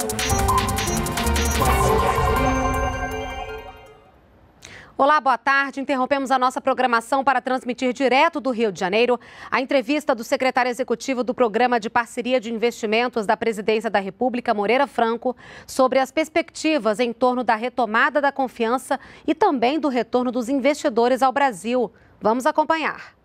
Olá, boa tarde. Interrompemos a nossa programação para transmitir direto do Rio de Janeiro a entrevista do secretário executivo do Programa de Parceria de Investimentos da Presidência da República, Moreira Franco, sobre as perspectivas em torno da retomada da confiança e também do retorno dos investidores ao Brasil. Vamos acompanhar.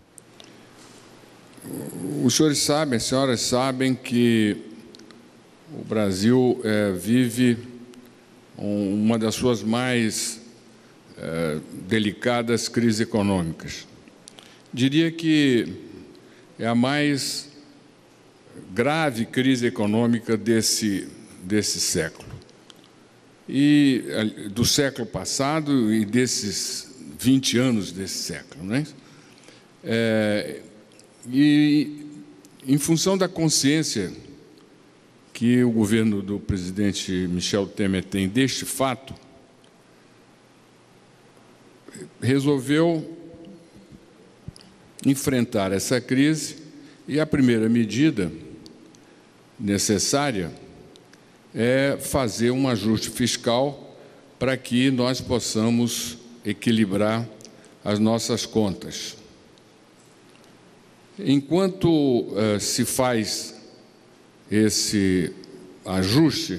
Os senhores sabem, as senhoras sabem que o Brasil vive uma das suas mais delicadas crises econômicas. Diria que é a mais grave crise econômica desse século. E do século passado e desses 20 anos desse século, né? E em função da consciência que o governo do presidente Michel Temer tem deste fato, resolveu enfrentar essa crise e a primeira medida necessária é fazer um ajuste fiscal para que nós possamos equilibrar as nossas contas. Enquanto se faz esse ajuste,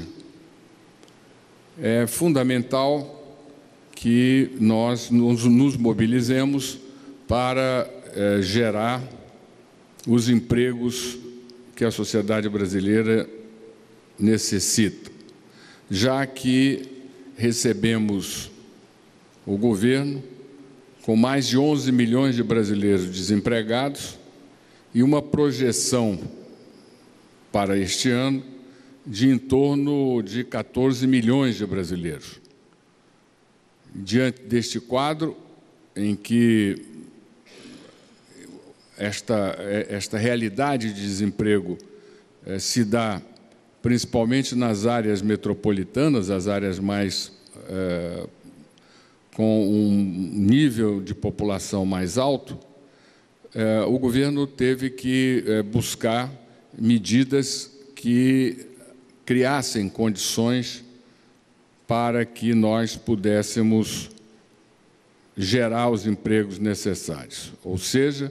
é fundamental que nós nos mobilizemos para gerar os empregos que a sociedade brasileira necessita, já que recebemos o governo com mais de 11 milhões de brasileiros desempregados e uma projeção para este ano de em torno de 14 milhões de brasileiros. Diante deste quadro, em que esta realidade de desemprego se dá principalmente nas áreas metropolitanas, as áreas mais com um nível de população mais alto, o governo teve que buscar medidas que criassem condições para que nós pudéssemos gerar os empregos necessários, ou seja,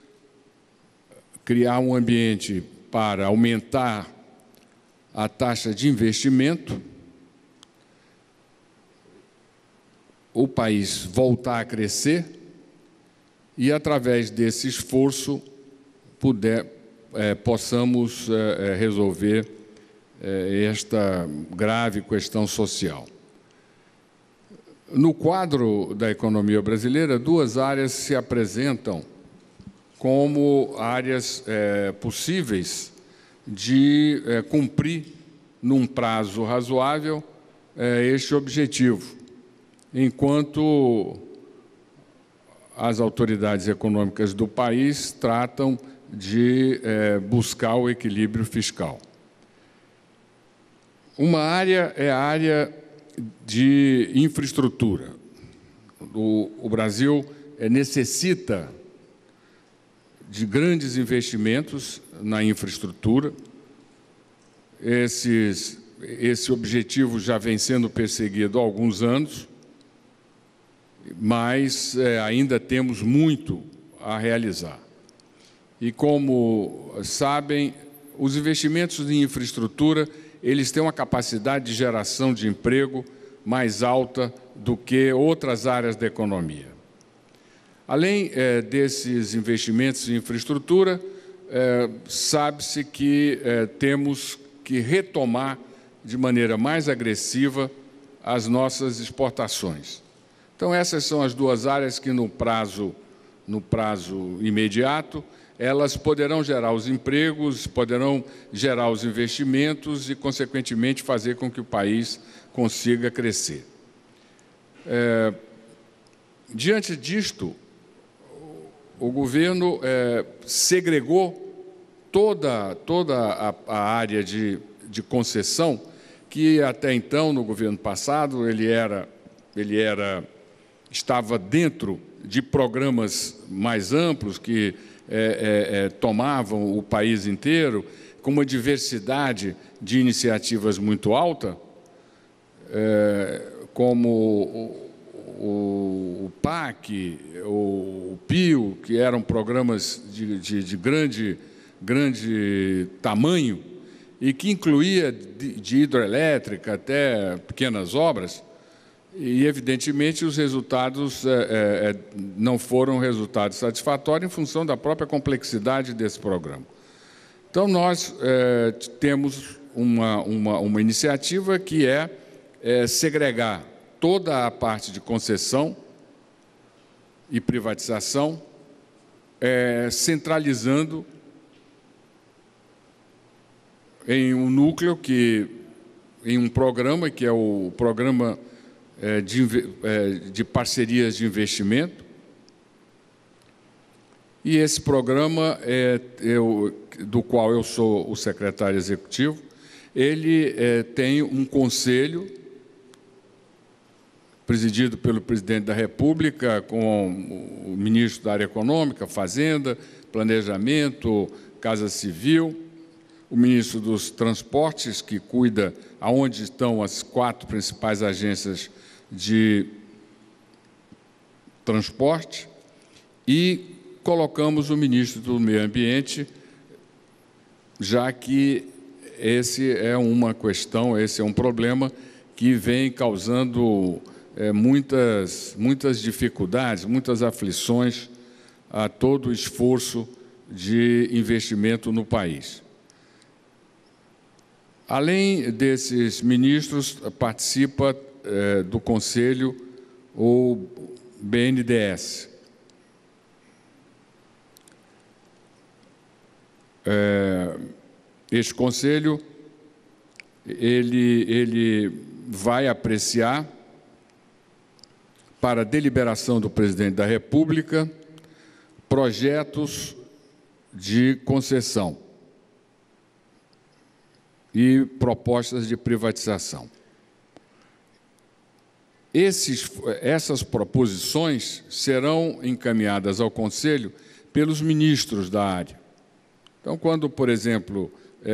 criar um ambiente para aumentar a taxa de investimento, o país voltar a crescer e, através desse esforço, possamos resolver esta grave questão social. No quadro da economia brasileira, duas áreas se apresentam como áreas possíveis de cumprir, num prazo razoável, este objetivo, enquanto as autoridades econômicas do país tratam de buscar o equilíbrio fiscal. Uma área é a área de infraestrutura. O Brasil necessita de grandes investimentos na infraestrutura. Esse objetivo já vem sendo perseguido há alguns anos, mas ainda temos muito a realizar. E, como sabem, os investimentos em infraestrutura eles têm uma capacidade de geração de emprego mais alta do que outras áreas da economia. Além desses investimentos em infraestrutura, sabe-se que temos que retomar de maneira mais agressiva as nossas exportações. Então, essas são as duas áreas que, no prazo imediato, elas poderão gerar os empregos, poderão gerar os investimentos e, consequentemente, fazer com que o país consiga crescer. Diante disto, o governo segregou toda a área de concessão, que até então, no governo passado, estava dentro de programas mais amplos que tomavam o país inteiro, com uma diversidade de iniciativas muito alta, como o PAC, o PIO, que eram programas de grande tamanho e que incluía de hidroelétrica até pequenas obras, e, evidentemente, os resultados não foram resultados satisfatórios em função da própria complexidade desse programa. Então, nós temos uma iniciativa que é segregar toda a parte de concessão e privatização, centralizando em um núcleo em um programa que é o programa de parcerias de investimento. E esse programa, do qual eu sou o secretário executivo, ele tem um conselho presidido pelo presidente da República, com o ministro da área econômica, Fazenda, Planejamento, Casa Civil, o ministro dos Transportes, que cuida aonde estão as 4 principais agências de transporte, e colocamos o ministro do Meio Ambiente, já que esse é uma questão, esse é um problema que vem causando muitas dificuldades, muitas aflições a todo o esforço de investimento no país. Além desses ministros, participa do Conselho o BNDES. Este Conselho ele vai apreciar, para deliberação do presidente da República, projetos de concessão e propostas de privatização. Essas proposições serão encaminhadas ao Conselho pelos ministros da área. Então, quando, por exemplo,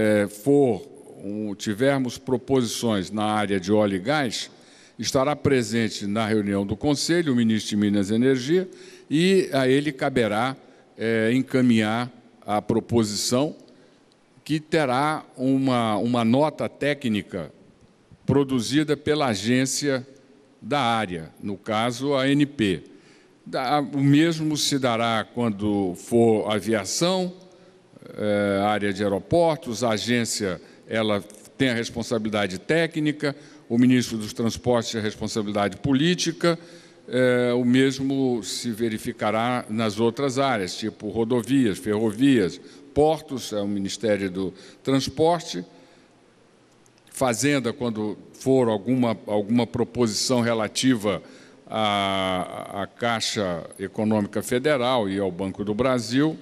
tivermos proposições na área de óleo e gás, estará presente na reunião do Conselho o ministro de Minas e Energia, e a ele caberá encaminhar a proposição, que terá uma nota técnica produzida pela agência da área, no caso, a ANP. O mesmo se dará quando for aviação, área de aeroportos, a agência ela tem a responsabilidade técnica, o ministro dos Transportes a responsabilidade política, o mesmo se verificará nas outras áreas, tipo rodovias, ferrovias, portos, é o Ministério do Transporte, Fazenda, quando for alguma proposição relativa à Caixa Econômica Federal e ao Banco do Brasil.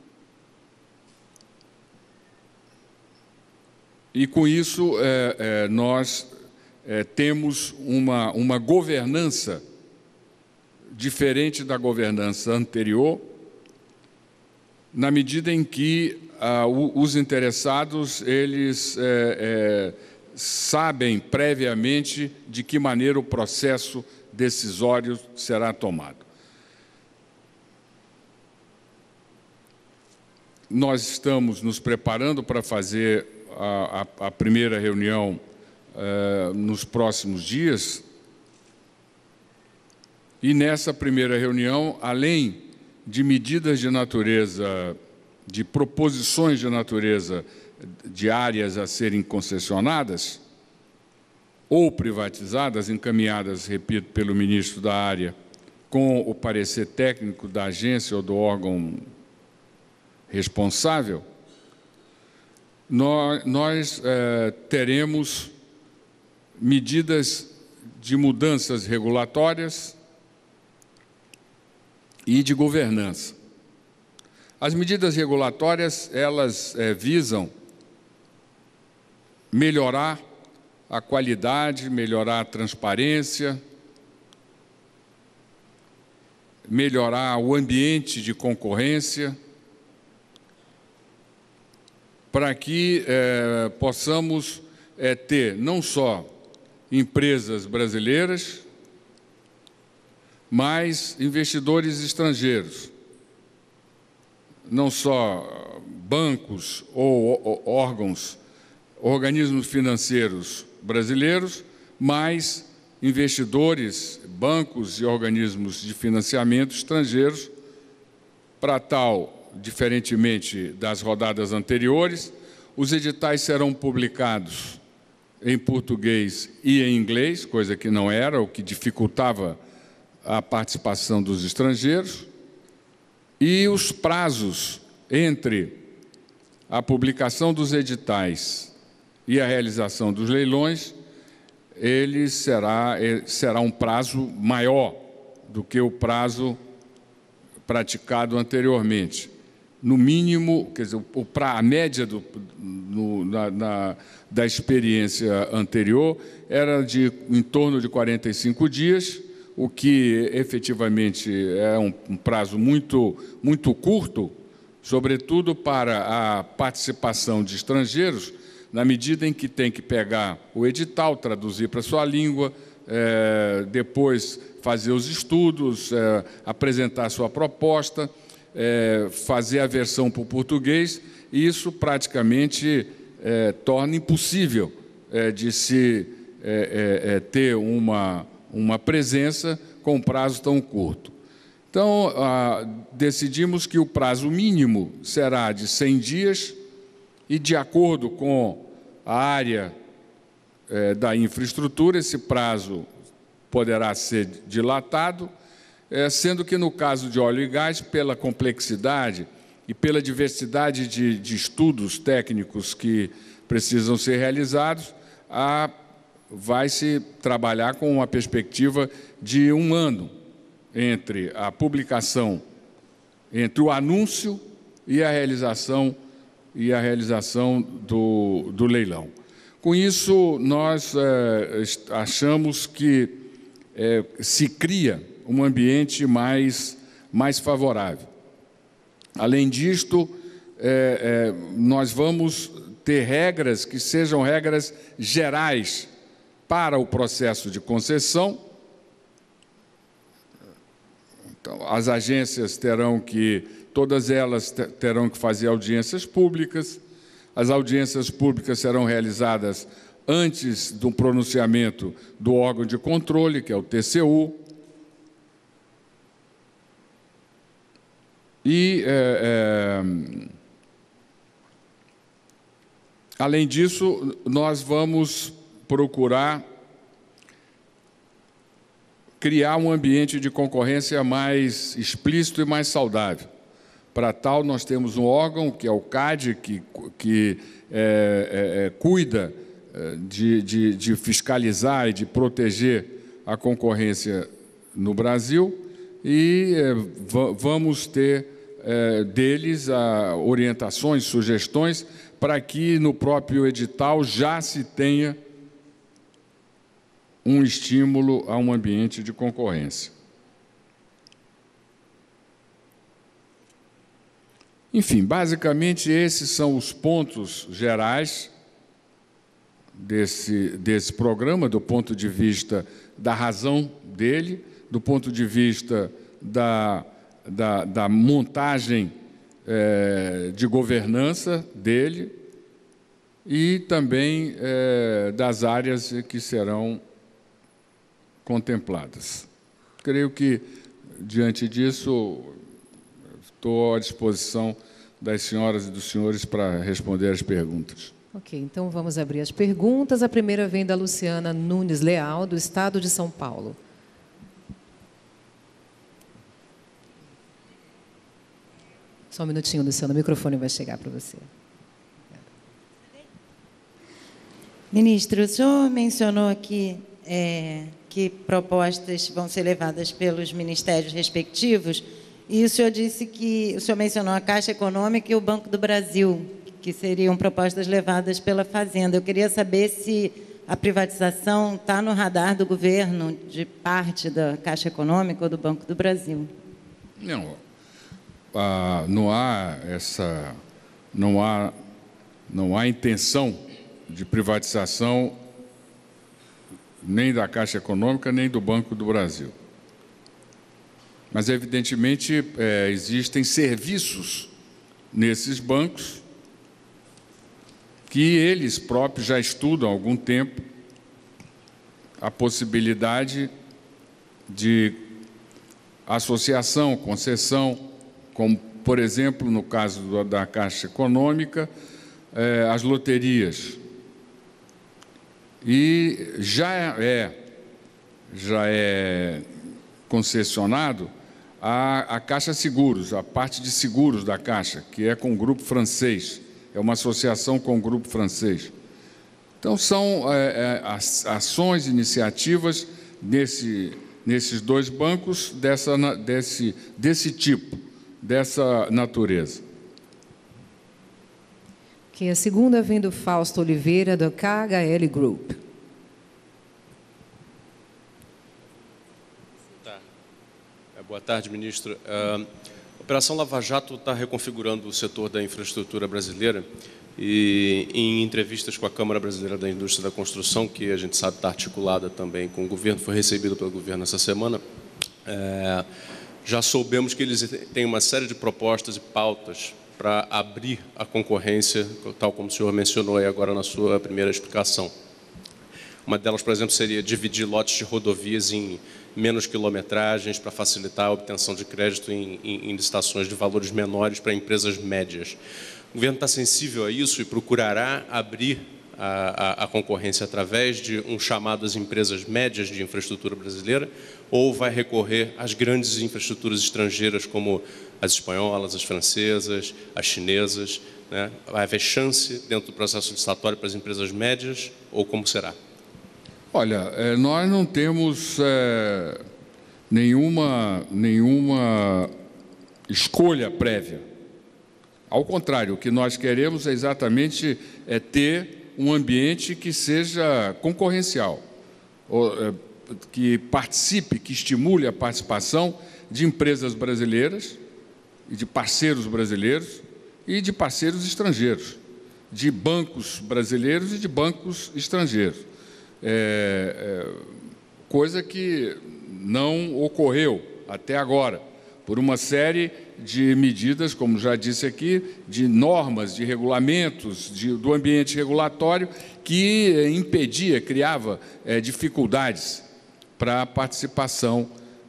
E, com isso, nós temos uma governança diferente da governança anterior, na medida em que os interessados eles sabem previamente de que maneira o processo decisório será tomado. Nós estamos nos preparando para fazer a primeira reunião nos próximos dias, e nessa primeira reunião, além de medidas de natureza, de proposições de natureza de áreas a serem concessionadas ou privatizadas, encaminhadas, repito, pelo ministro da área, com o parecer técnico da agência ou do órgão responsável, nós teremos medidas de mudanças regulatórias e de governança. As medidas regulatórias, elas visam melhorar a qualidade, melhorar a transparência, melhorar o ambiente de concorrência para que possamos ter não só empresas brasileiras, mas investidores estrangeiros, não só bancos ou organismos financeiros brasileiros, mas investidores, bancos e organismos de financiamento estrangeiros. Para tal, diferentemente das rodadas anteriores, os editais serão publicados em português e em inglês, coisa que não era, o que dificultava a participação dos estrangeiros, e os prazos entre a publicação dos editais e a realização dos leilões, ele será um prazo maior do que o prazo praticado anteriormente. No mínimo, quer dizer, a média da experiência anterior era em torno de 45 dias, o que efetivamente é um prazo muito curto, sobretudo para a participação de estrangeiros, na medida em que tem que pegar o edital, traduzir para a sua língua, depois fazer os estudos, apresentar a sua proposta, fazer a versão para o português, e isso praticamente torna impossível de se ter uma presença com um prazo tão curto. Então, decidimos que o prazo mínimo será de 100 dias e, de acordo com a área da infraestrutura, esse prazo poderá ser dilatado, sendo que, no caso de óleo e gás, pela complexidade e pela diversidade de estudos técnicos que precisam ser realizados, vai-se trabalhar com uma perspectiva de 1 ano entre a publicação, entre o anúncio e a realização do leilão. Com isso, nós achamos que se cria um ambiente mais favorável. Além disto, nós vamos ter regras que sejam regras gerais para o processo de concessão. Então, as agências todas elas terão que fazer audiências públicas. As audiências públicas serão realizadas antes do pronunciamento do órgão de controle, que é o TCU. E, além disso, nós vamos procurar criar um ambiente de concorrência mais explícito e mais saudável. Para tal, nós temos um órgão, que é o CADE, que cuida de fiscalizar e de proteger a concorrência no Brasil, e vamos ter deles orientações, sugestões, para que no próprio edital já se tenha um estímulo a um ambiente de concorrência. Enfim, basicamente, esses são os pontos gerais desse programa, do ponto de vista da razão dele, do ponto de vista da montagem de governança dele e também das áreas que serão contempladas. Creio que, diante disso, estou à disposição das senhoras e dos senhores para responder as perguntas. Ok, então vamos abrir as perguntas. A primeira vem da Luciana Nunes Leal, do Estado de São Paulo. Só um minutinho, Luciana, o microfone vai chegar para você. Ministro, o senhor mencionou aqui que propostas vão ser levadas pelos ministérios respectivos, e o senhor mencionou a Caixa Econômica e o Banco do Brasil, que seriam propostas levadas pela Fazenda. Eu queria saber se a privatização está no radar do governo de parte da Caixa Econômica ou do Banco do Brasil. Não há Não há intenção de privatização nem da Caixa Econômica, nem do Banco do Brasil. Mas, evidentemente, existem serviços nesses bancos que eles próprios já estudam há algum tempo a possibilidade de associação, concessão, como, por exemplo, no caso da Caixa Econômica, as loterias. E já é concessionado a Caixa Seguros, a parte de seguros da Caixa, que é com o grupo francês, é uma associação com o grupo francês. Então, são ações, iniciativas nesses dois bancos desse tipo, dessa natureza. Que a segunda vem do Fausto Oliveira, do KHL Group. Boa tarde, ministro. A Operação Lava Jato está reconfigurando o setor da infraestrutura brasileira e, em entrevistas com a Câmara Brasileira da Indústria da Construção, que a gente sabe está articulada também com o governo, foi recebido pelo governo essa semana, já soubemos que eles têm uma série de propostas e pautas para abrir a concorrência, tal como o senhor mencionou aí agora na sua primeira explicação. Uma delas, por exemplo, seria dividir lotes de rodovias em menos quilometragens para facilitar a obtenção de crédito em licitações de valores menores para empresas médias. O governo está sensível a isso e procurará abrir a concorrência através de um chamado às empresas médias de infraestrutura brasileira, ou vai recorrer às grandes infraestruturas estrangeiras como as espanholas, as francesas, as chinesas, né? Vai haver chance dentro do processo licitatório para as empresas médias, ou como será? Olha, nós não temos nenhuma escolha prévia. Ao contrário, o que nós queremos é exatamente ter um ambiente que seja concorrencial, que participe, que estimule a participação de empresas brasileiras e de parceiros brasileiros e de parceiros estrangeiros, de bancos brasileiros e de bancos estrangeiros. Coisa que não ocorreu até agora, por uma série de medidas, como já disse aqui, de normas, de regulamentos, do ambiente regulatório, que impedia, criava dificuldades para a participação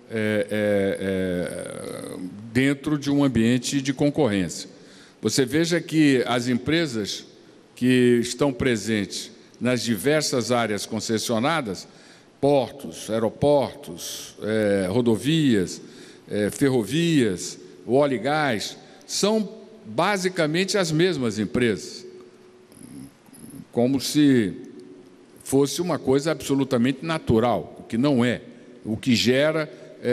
dentro de um ambiente de concorrência. Você veja que as empresas que estão presentes nas diversas áreas concessionadas, portos, aeroportos, rodovias, ferrovias, o óleo e gás, são basicamente as mesmas empresas, como se fosse uma coisa absolutamente natural, o que não é, o que gera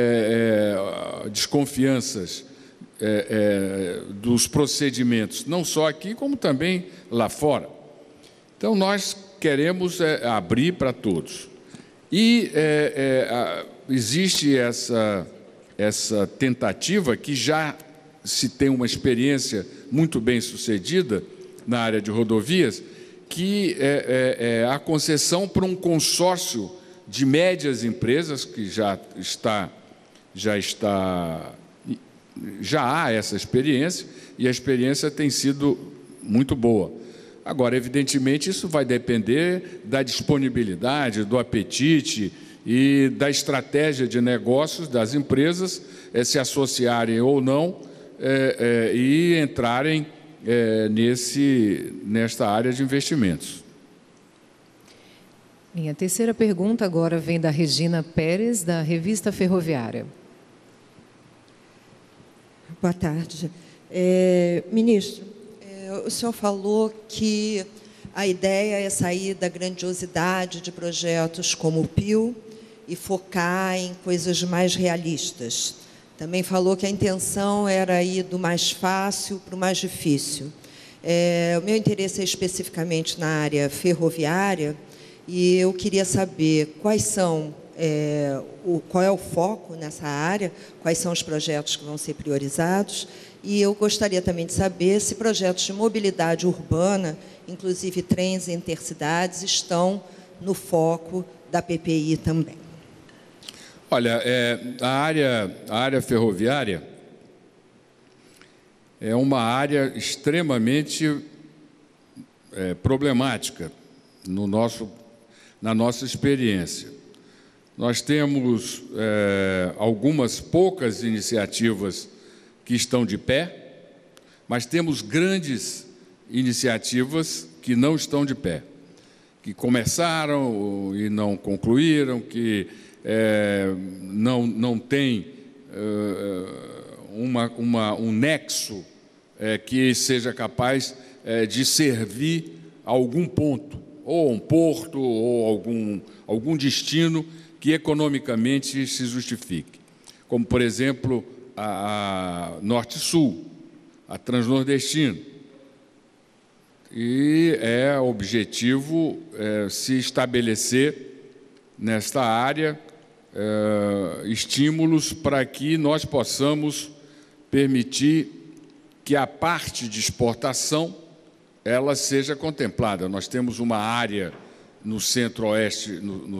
desconfianças dos procedimentos, não só aqui, como também lá fora. Então, nós queremos abrir para todos. E existe essa tentativa, que já se tem uma experiência muito bem sucedida na área de rodovias, que a concessão para um consórcio de médias empresas, que já há essa experiência, e a experiência tem sido muito boa. Agora, evidentemente, isso vai depender da disponibilidade, do apetite e da estratégia de negócios das empresas se associarem ou não e entrarem nesta área de investimentos. Minha terceira pergunta agora vem da Regina Pérez, da Revista Ferroviária. Boa tarde. Ministro, o senhor falou que a ideia é sair da grandiosidade de projetos como o PIO e focar em coisas mais realistas. Também falou que a intenção era ir do mais fácil para o mais difícil. O meu interesse é especificamente na área ferroviária e eu queria saber quais são qual é o foco nessa área, quais são os projetos que vão ser priorizados. E eu gostaria também de saber se projetos de mobilidade urbana, inclusive trens intercidades, estão no foco da PPI também. Olha, a área ferroviária é uma área extremamente problemática na nossa experiência. Nós temos algumas poucas iniciativas que estão de pé, mas temos grandes iniciativas que não estão de pé, que começaram e não concluíram, que não tem um nexo que seja capaz de servir a algum ponto, ou um porto, ou algum destino que economicamente se justifique. Como, por exemplo, a Norte-Sul, a Transnordestina. E é objetivo se estabelecer nesta área estímulos para que nós possamos permitir que a parte de exportação ela seja contemplada. Nós temos uma área no centro-oeste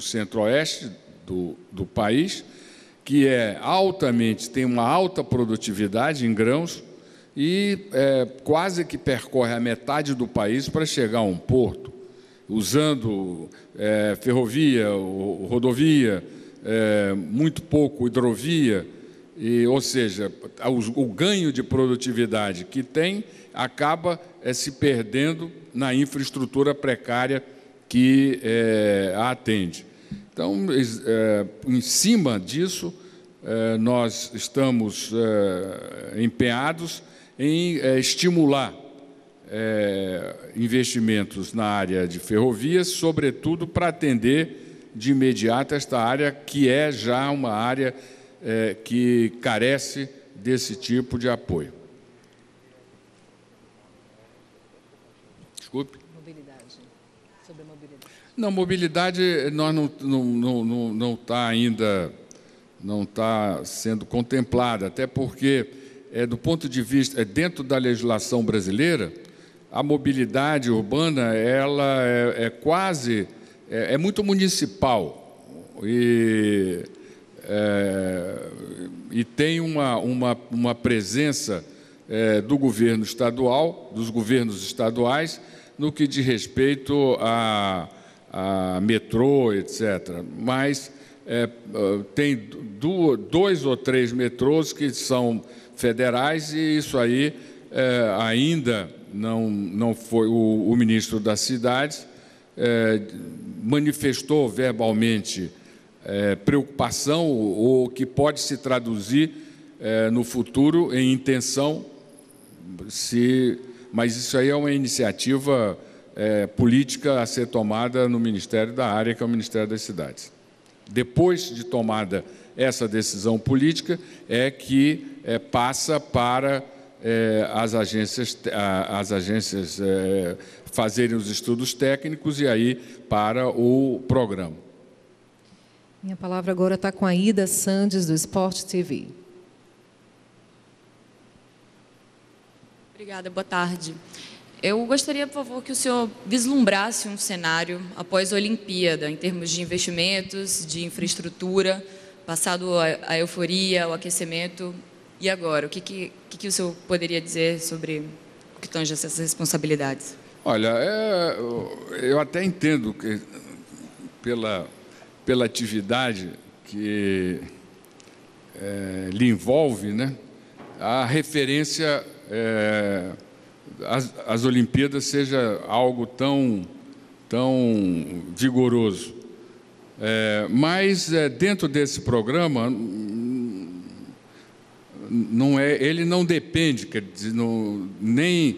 do país que tem uma alta produtividade em grãos e quase que percorre a metade do país para chegar a um porto, usando ferrovia, rodovia, muito pouco hidrovia, ou seja, o ganho de produtividade que tem acaba se perdendo na infraestrutura precária que a atende. Então, em cima disso, nós estamos empenhados em estimular investimentos na área de ferrovias, sobretudo para atender de imediato esta área, que é já uma área que carece desse tipo de apoio. Desculpe. Mobilidade. Sobre a mobilidade. Não, mobilidade nós não está ainda, não está sendo contemplada, até porque, do ponto de vista, dentro da legislação brasileira, a mobilidade urbana ela quase, muito municipal e tem uma presença do governo estadual, dos governos estaduais, no que diz respeito a metrô, etc. Mas tem 2 ou 3 metrôs que são federais e isso aí ainda não foi. O ministro das Cidades manifestou verbalmente preocupação, ou que pode se traduzir no futuro em intenção, mas isso aí é uma iniciativa política a ser tomada no Ministério da Área, que é o Ministério das Cidades. Depois de tomada essa decisão política, que passa para as agências fazerem os estudos técnicos e aí para o programa. Minha palavra agora está com a Ida Sandes, do Sport TV. Obrigada, boa tarde. Eu gostaria, por favor, que o senhor vislumbrasse um cenário após a Olimpíada, em termos de investimentos, de infraestrutura, passado a euforia, o aquecimento, e agora? O que o senhor poderia dizer sobre o que tange essas responsabilidades? Olha, eu até entendo que, pela atividade que lhe envolve, né, a referência às Olimpíadas seja algo tão vigoroso. Mas dentro desse programa ele não depende, quer dizer, nem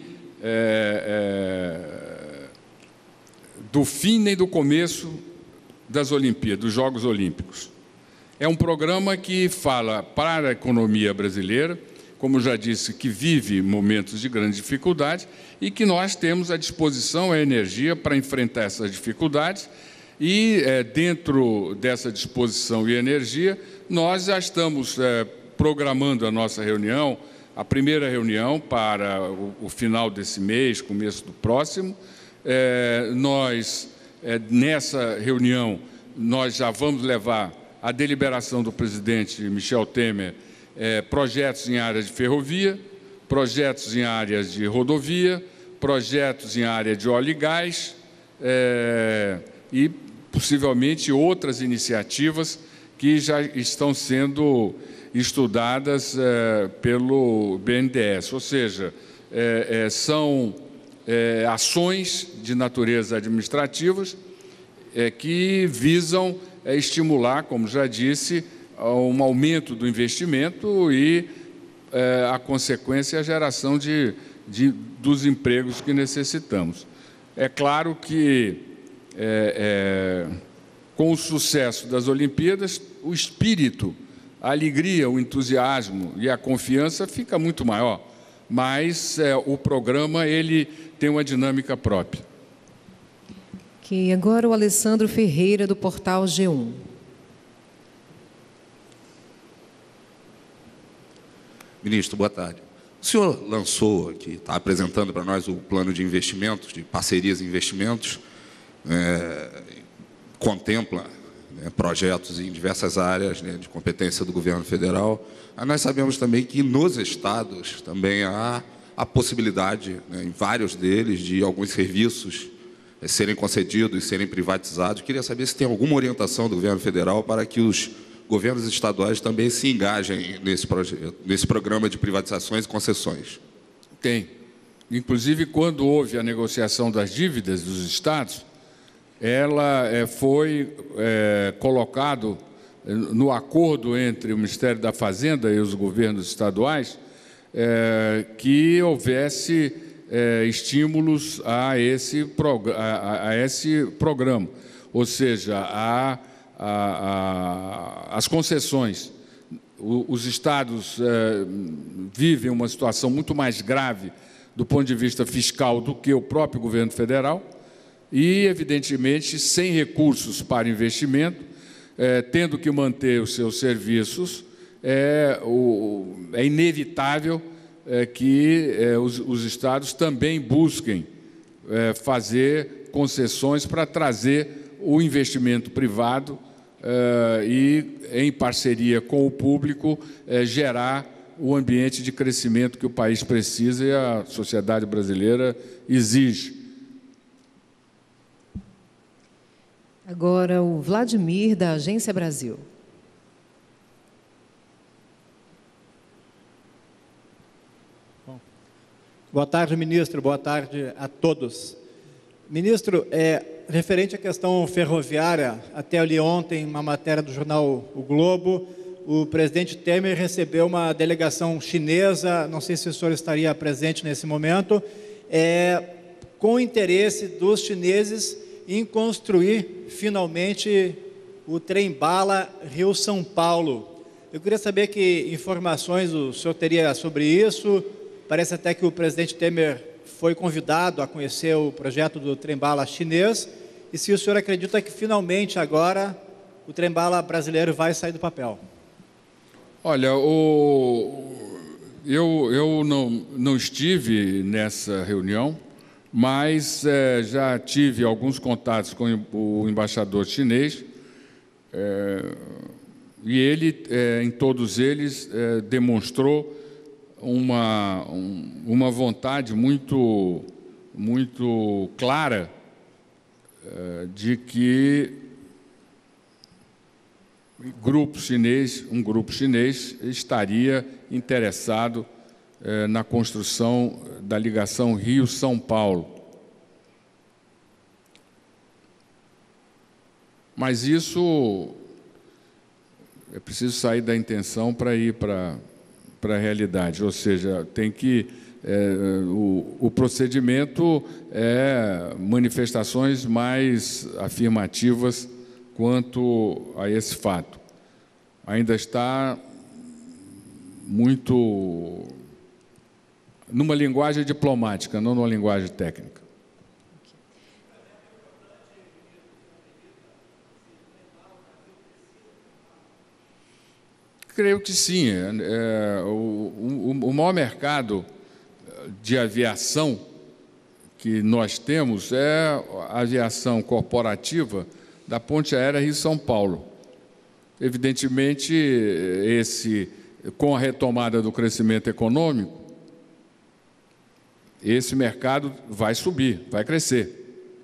do fim nem do começo das Olimpíadas, dos Jogos Olímpicos. É um programa que fala para a economia brasileira, como já disse, que vive momentos de grande dificuldade e que nós temos à disposição a energia para enfrentar essas dificuldades E, dentro dessa disposição e energia, nós já estamos programando a nossa reunião, a primeira reunião para o final desse mês, começo do próximo. Nessa reunião, nós já vamos levar à deliberação do presidente Michel Temer projetos em área de ferrovia, projetos em áreas de rodovia, projetos em área de óleo e gás e, possivelmente, outras iniciativas que já estão sendo estudadas pelo BNDES, ou seja, são ações de natureza administrativas que visam estimular, como já disse, um aumento do investimento e a consequência é a geração dos empregos que necessitamos. É claro que, com o sucesso das Olimpíadas, o espírito, a alegria, o entusiasmo e a confiança fica muito maior, mas o programa ele tem uma dinâmica própria. Ok, agora o Alessandro Ferreira, do portal G1. Ministro, boa tarde. O senhor lançou aqui, está apresentando para nós o plano de investimentos, de parcerias e investimentos, contempla projetos em diversas áreas de competência do governo federal. Mas nós sabemos também que nos estados também há a possibilidade, em vários deles, de alguns serviços serem concedidos, serem privatizados. Eu queria saber se tem alguma orientação do governo federal para que os governos estaduais também se engajem nesse programa de privatizações e concessões. Tem. Inclusive, quando houve a negociação das dívidas dos estados, ela foi colocado no acordo entre o Ministério da Fazenda e os governos estaduais que houvesse estímulos a esse programa, ou seja, as concessões. Os estados vivem uma situação muito mais grave do ponto de vista fiscal do que o próprio governo federal e, evidentemente, sem recursos para investimento, tendo que manter os seus serviços, é inevitável que os estados também busquem fazer concessões para trazer o investimento privado e, em parceria com o público, gerar o ambiente de crescimento que o país precisa e a sociedade brasileira exige. Agora, o Vladimir, da Agência Brasil. Boa tarde, ministro. Boa tarde a todos. Ministro, referente à questão ferroviária, até ali ontem, uma matéria do jornal O Globo, o presidente Temer recebeu uma delegação chinesa, não sei se o senhor estaria presente nesse momento, com o interesse dos chineses em construir, finalmente, o trem-bala Rio-São Paulo. Eu queria saber que informações o senhor teria sobre isso. Parece até que o presidente Temer foi convidado a conhecer o projeto do trem-bala chinês. E se o senhor acredita que, finalmente, agora, o trem-bala brasileiro vai sair do papel? Olha, eu não estive nessa reunião, mas já tive alguns contatos com o embaixador chinês e ele, em todos eles, demonstrou uma vontade muito clara de que um grupo chinês estaria interessado na construção da ligação Rio-São Paulo. Mas isso é preciso sair da intenção para ir para a realidade, ou seja, tem que o procedimento manifestações mais afirmativas quanto a esse fato. Ainda está muito numa linguagem diplomática, não numa linguagem técnica. Creio que sim. O maior mercado de aviação que nós temos é a aviação corporativa da Ponte Aérea Rio-São Paulo. Evidentemente, com a retomada do crescimento econômico, esse mercado vai subir, vai crescer.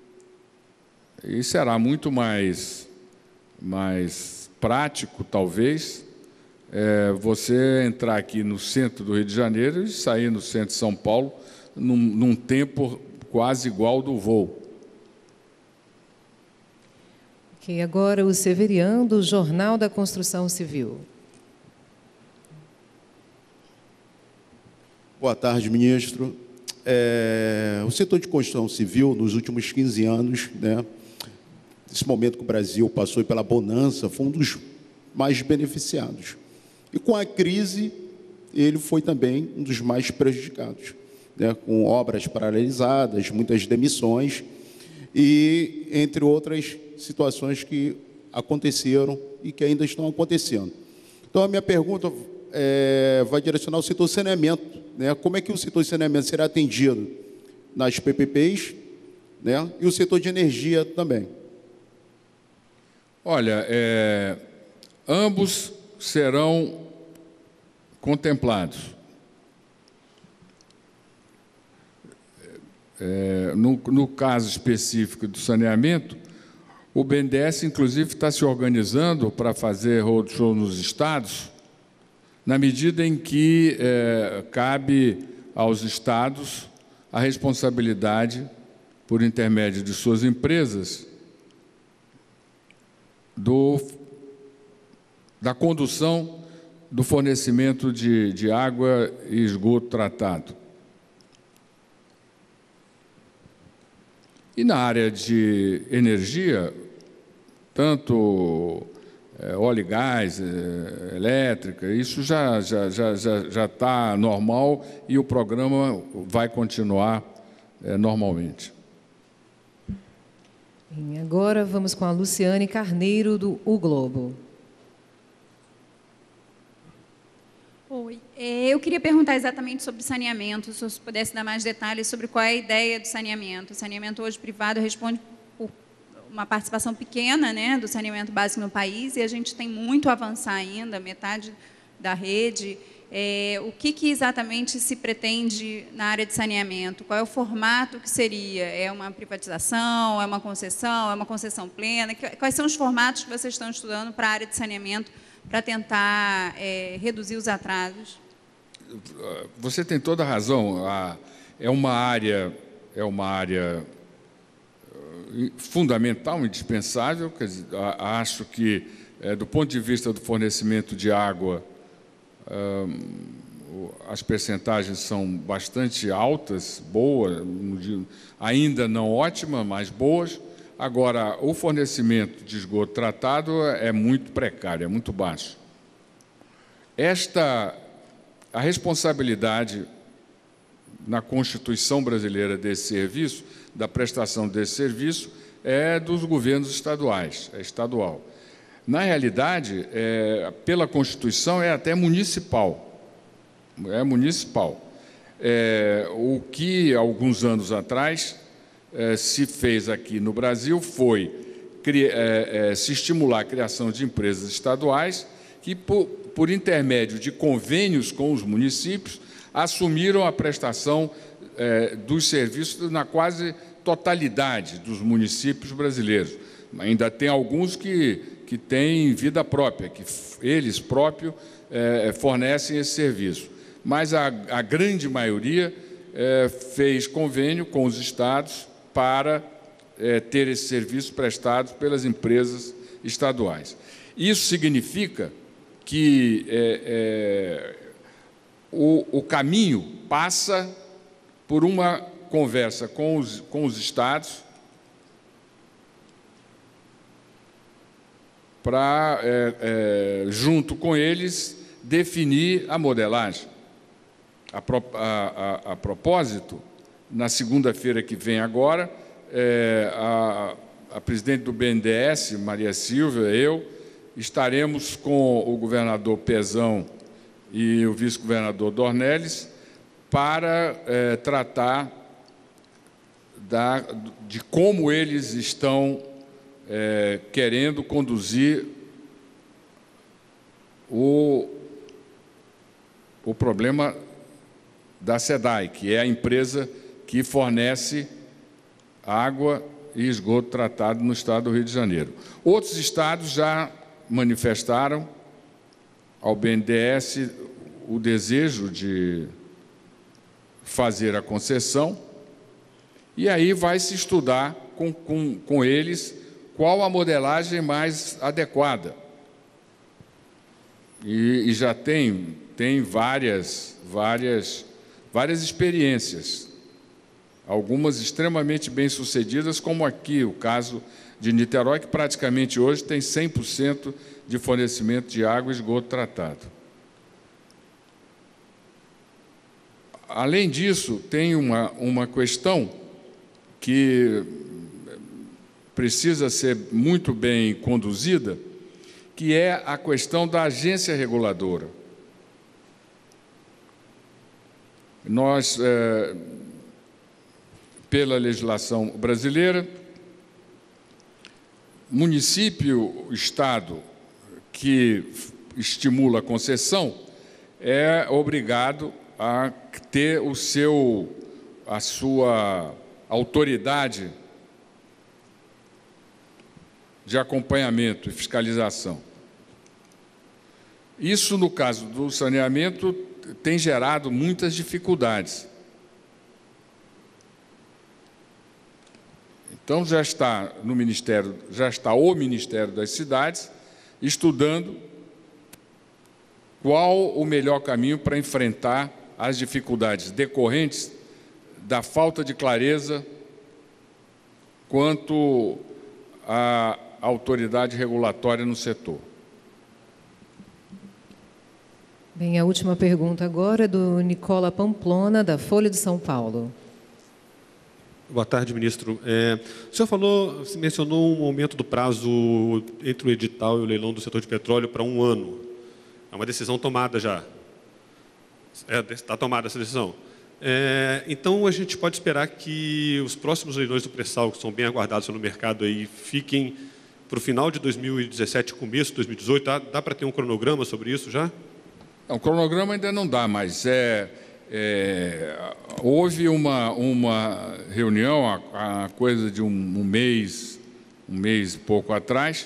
E será muito mais prático, talvez, você entrar aqui no centro do Rio de Janeiro e sair no centro de São Paulo num tempo quase igual ao do voo. Ok, agora o Severiano, do Jornal da Construção Civil. Boa tarde, ministro. O setor de construção civil, nos últimos 15 anos, nesse momento que o Brasil passou pela bonança, foi um dos mais beneficiados. E com a crise, ele foi também um dos mais prejudicados, com obras paralisadas, muitas demissões e, entre outras situações que aconteceram e que ainda estão acontecendo. Então, a minha pergunta vai direcionar ao setor saneamento. Como é que o setor de saneamento será atendido nas PPPs, e o setor de energia também? Olha, ambos serão contemplados. No caso específico do saneamento, o BNDES, inclusive, está se organizando para fazer roadshow nos estados, na medida em que cabe aos estados a responsabilidade, por intermédio de suas empresas, da condução do fornecimento de água e esgoto tratado. E na área de energia, tanto óleo e gás, elétrica, isso já está normal e o programa vai continuar normalmente. E agora vamos com a Luciane Carneiro, do O Globo. Oi. Eu queria perguntar exatamente sobre saneamento, se você pudesse dar mais detalhes sobre qual é a ideia do saneamento. O saneamento hoje privado responde por uma participação pequena, do saneamento básico no país, e a gente tem muito a avançar ainda, metade da rede. O que exatamente se pretende na área de saneamento? Qual é o formato que seria? É uma privatização? É uma concessão plena? Quais são os formatos que vocês estão estudando para a área de saneamento para tentar reduzir os atrasos? Você tem toda a razão. É uma área fundamental, indispensável. Quer dizer, acho que, do ponto de vista do fornecimento de água, as percentagens são bastante altas, boas, ainda não ótimas, mas boas. Agora, o fornecimento de esgoto tratado é muito precário, é muito baixo. A responsabilidade na Constituição brasileira desse serviço, da prestação desse serviço, é dos governos estaduais, é estadual. Na realidade, pela Constituição, é até municipal. É municipal. O que, alguns anos atrás, se fez aqui no Brasil foi se estimular a criação de empresas estaduais que, por intermédio de convênios com os municípios, assumiram a prestação dos serviços na quase totalidade dos municípios brasileiros. Ainda tem alguns que têm vida própria, que eles próprios fornecem esse serviço. Mas a grande maioria fez convênio com os estados para ter esse serviço prestado pelas empresas estaduais. Isso significa que o caminho passa por uma conversa com os estados para, junto com eles, definir a modelagem. A propósito, na segunda-feira que vem agora, a presidente do BNDES, Maria Silvia, eu, estaremos com o governador Pezão e o vice-governador Dornelles para tratar de como eles estão querendo conduzir o problema da SEDAI, que é a empresa que fornece água e esgoto tratado no estado do Rio de Janeiro. Outros estados já manifestaram ao BNDES o desejo de fazer a concessão, e aí vai se estudar com eles qual a modelagem mais adequada. E já tem várias experiências, algumas extremamente bem-sucedidas, como aqui o caso de Niterói, que praticamente hoje tem 100% de fornecimento de água e esgoto tratado. Além disso, tem uma questão que precisa ser muito bem conduzida, que é a questão da agência reguladora. Nós, pela legislação brasileira, município, estado que estimula a concessão é obrigado a ter a sua autoridade de acompanhamento e fiscalização. Isso, no caso do saneamento, tem gerado muitas dificuldades. Então, já está o Ministério das Cidades estudando qual o melhor caminho para enfrentar as dificuldades decorrentes da falta de clareza quanto à autoridade regulatória no setor. Bem, a última pergunta agora é do Nicola Pamplona, da Folha de São Paulo. Boa tarde, ministro. O senhor mencionou um aumento do prazo entre o edital e o leilão do setor de petróleo para 1 ano. É uma decisão tomada já. Está tomada essa decisão. Então, a gente pode esperar que os próximos leilões do pré-sal, que são bem aguardados pelo mercado, aí, fiquem para o final de 2017, começo de 2018. Dá para ter um cronograma sobre isso já? O cronograma ainda não dá, mas houve uma reunião há coisa de um mês e pouco atrás,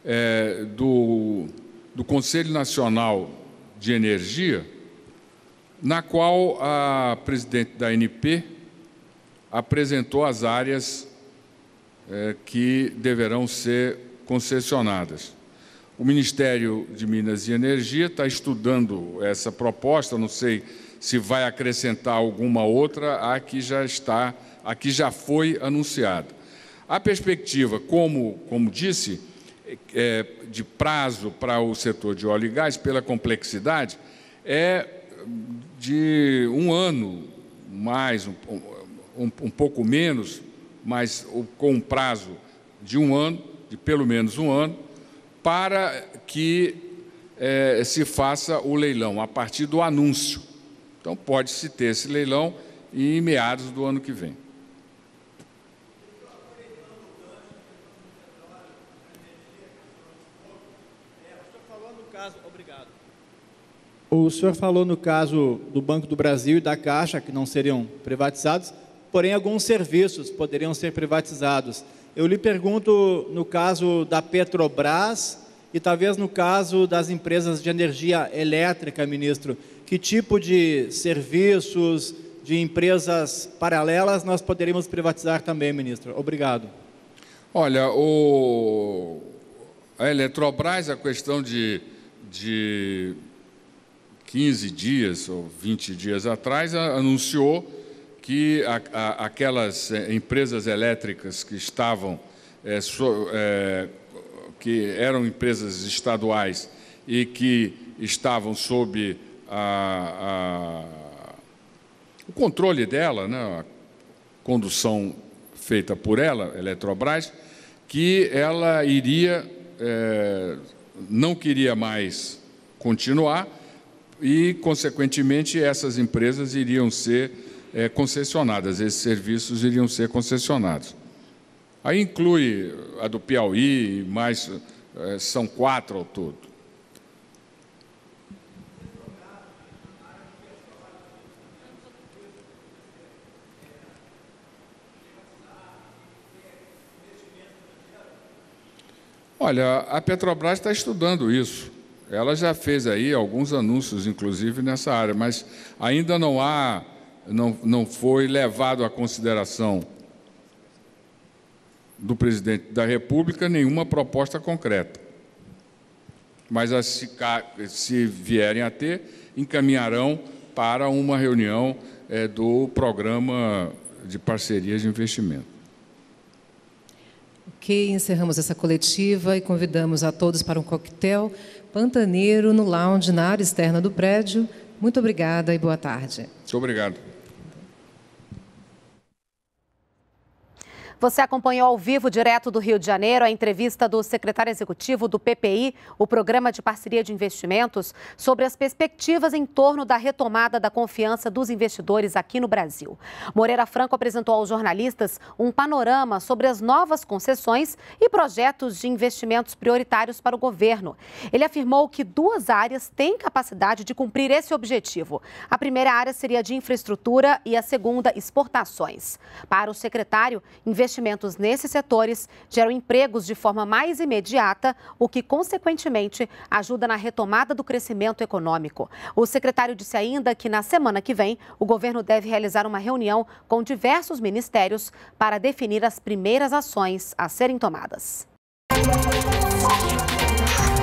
do Conselho Nacional de Energia, na qual a presidente da ANP apresentou as áreas que deverão ser concessionadas. O Ministério de Minas e Energia está estudando essa proposta, não sei se vai acrescentar alguma outra à que já foi anunciada. A perspectiva, como disse, de prazo para o setor de óleo e gás, pela complexidade, é de 1 ano, mais, um pouco menos, mas com um prazo de 1 ano, de pelo menos 1 ano, para que se faça o leilão, a partir do anúncio. Então, pode-se ter esse leilão em meados do ano que vem. O senhor falou no caso do Banco do Brasil e da Caixa, que não seriam privatizados, porém alguns serviços poderiam ser privatizados. Eu lhe pergunto no caso da Petrobras e talvez no caso das empresas de energia elétrica, ministro, que tipo de serviços, de empresas paralelas nós poderíamos privatizar também, ministro? Obrigado. Olha, a Eletrobras, a questão de 15 dias ou 20 dias atrás, anunciou que aquelas empresas elétricas que estavam, que eram empresas estaduais e que estavam sob o controle dela, né, a condução feita por ela, Eletrobras, que ela iria não queria mais continuar e, consequentemente, essas empresas iriam ser concessionadas, esses serviços iriam ser concessionados. Aí inclui a do Piauí, mais são 4 ao todo. Olha, a Petrobras está estudando isso. Ela já fez aí alguns anúncios, inclusive, nessa área, mas ainda não foi levado à consideração do presidente da República nenhuma proposta concreta. Mas, se vierem a ter, encaminharão para uma reunião do Programa de Parcerias de Investimento. Ok, encerramos essa coletiva e convidamos a todos para um coquetel pantaneiro no lounge, na área externa do prédio. Muito obrigada e boa tarde. Muito obrigado. Você acompanhou ao vivo, direto do Rio de Janeiro, a entrevista do secretário executivo do PPI, o Programa de Parceria de Investimentos, sobre as perspectivas em torno da retomada da confiança dos investidores aqui no Brasil. Moreira Franco apresentou aos jornalistas um panorama sobre as novas concessões e projetos de investimentos prioritários para o governo. Ele afirmou que 2 áreas têm capacidade de cumprir esse objetivo. A primeira área seria de infraestrutura e a segunda, exportações. Para o secretário, investimentos nesses setores geram empregos de forma mais imediata, o que, consequentemente, ajuda na retomada do crescimento econômico. O secretário disse ainda que, na semana que vem, o governo deve realizar uma reunião com diversos ministérios para definir as primeiras ações a serem tomadas.